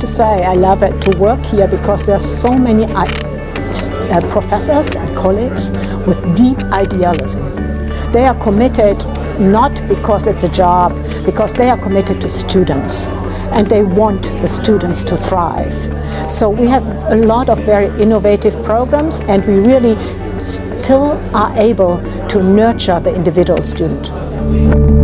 say I love it to work here because there are so many professors and colleagues with deep idealism. They are committed not because it's a job, because they are committed to students and they want the students to thrive. So we have a lot of very innovative programs and we really still are able to nurture the individual student.